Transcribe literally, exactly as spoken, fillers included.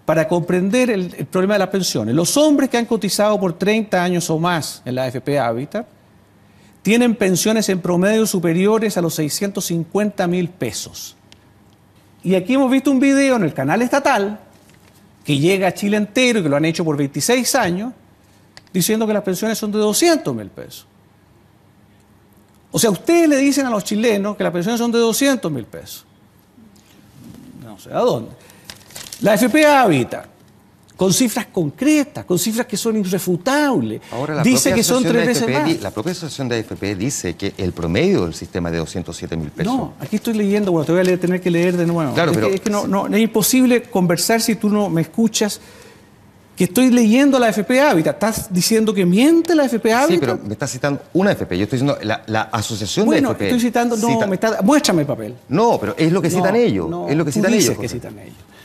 para comprender el, el problema de las pensiones. Los hombres que han cotizado por treinta años o más en la A F P Habitat tienen pensiones en promedio superiores a los seiscientos cincuenta mil pesos. Y aquí hemos visto un video en el canal estatal que llega a Chile entero y que lo han hecho por veintiséis años, diciendo que las pensiones son de doscientos mil pesos. O sea, ustedes le dicen a los chilenos que las pensiones son de doscientos mil pesos. No sé a dónde. La A F P Habitat, con cifras concretas, con cifras que son irrefutables, Ahora, la dice que son tres veces A F P, más. La propia asociación de A F P dice que el promedio del sistema es de doscientos siete mil pesos. No, aquí estoy leyendo, bueno, te voy a leer, tener que leer de nuevo. Claro, es pero... que, es que no, no, es imposible conversar si tú no me escuchas, que estoy leyendo la A F P Habitat. ¿Estás diciendo que miente la A F P Habitat? Sí, pero me estás citando una A F P. Yo estoy diciendo la, la asociación bueno, de A F P. Estoy citando, no, cita... me está, muéstrame el papel. No, pero es lo que citan no, ellos. No, es lo que citan tú dices ellos. que José. citan ellos.